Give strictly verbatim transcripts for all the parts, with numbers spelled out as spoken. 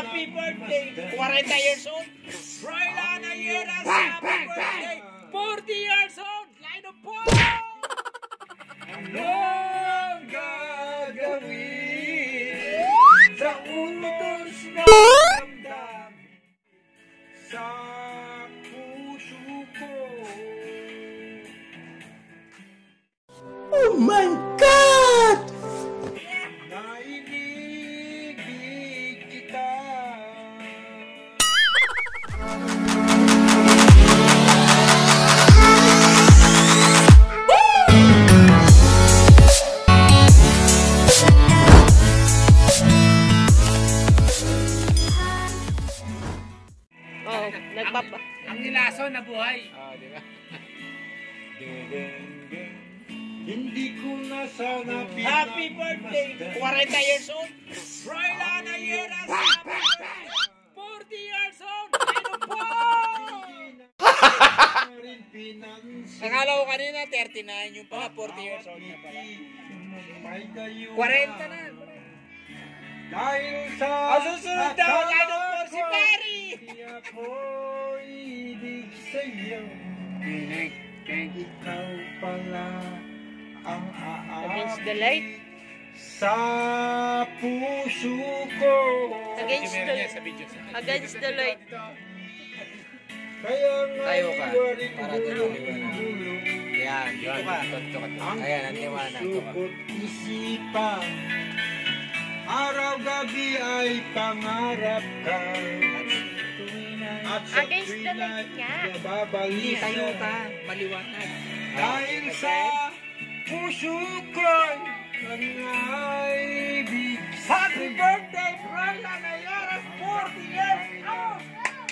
Happy birthday! forty years old! Roel Ayeras! Happy birthday! forty years old! Line of po! Anong gagawin sa utos na damdamin sa puso ko? Oh my God! Iniibig kita. Oh, nagpapa... Ang nilaso na buhay! Ah, di ba? Hindi ko na sana Happy birthday! forty years old! Roel Ayeras! Happy birthday! forty years old! Line of po! Nakala ko kanina thirty-nine, yung pala forty years old na pala. forty na. Dahil sa Ang susunod daw, line of four si Perry! Di ako ibig sa'yo. Ikaw pala ang Against the light? sa puso ko. Against the light. Sa video. Against the light. Kaya Tayo ka, ngayon para dito liwanag. Yan, dito ka. Ayan, ang liwanag. Ito ka. Ang isipan, araw-gabi ay pangarap ka. At sa Against the light nga. nababalik Tayo ka, maliwanag. dahil sa puso ko'y nangaibig. Happy birthday, Roel Ayeras! forty years old!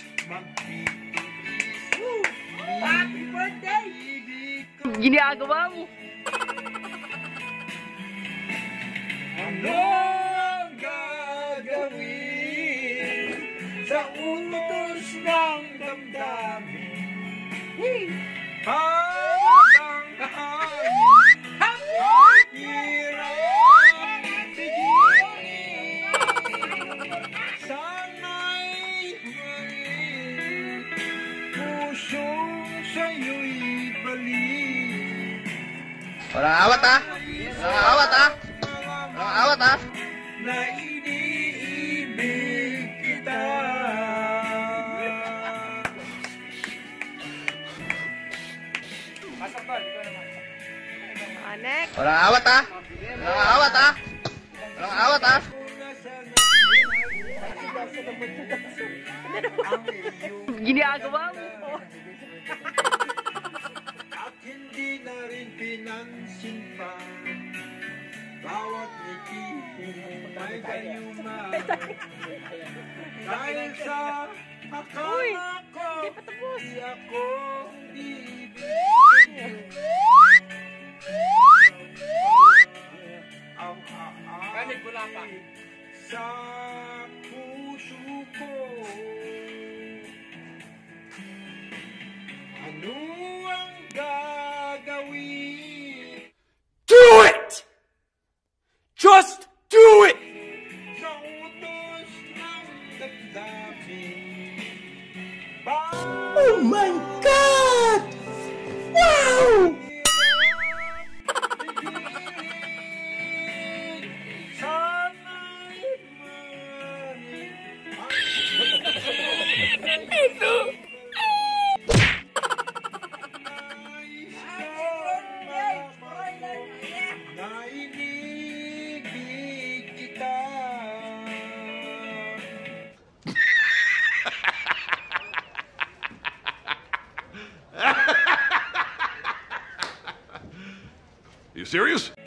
Happy birthday! Ginagawa mo. Anong gagawin sa utos ng damdamin? Habang hangin, hirap tigilin. Sana'y marin, pusong sa'yo'y balik. Walang awat ha? Walang awat ha? Walang awat ha? Na iniibig kita. Ah, next. Walang awat ha? Walang awat ha? Walang awat ha? Ginagawa mo. At hindi na rin pinansin pa bawat ngiti may gayuma. Dahil sa Uy, akala ko hindi pa tapos. di ako ibig. Ang Kanig bula pa. aamin sa puso ko. Ano ang gagawin Do it! Just do it! sa utos ng damdamin? Oh my God! Wow! Sana'y marin na iniibig kita. You serious?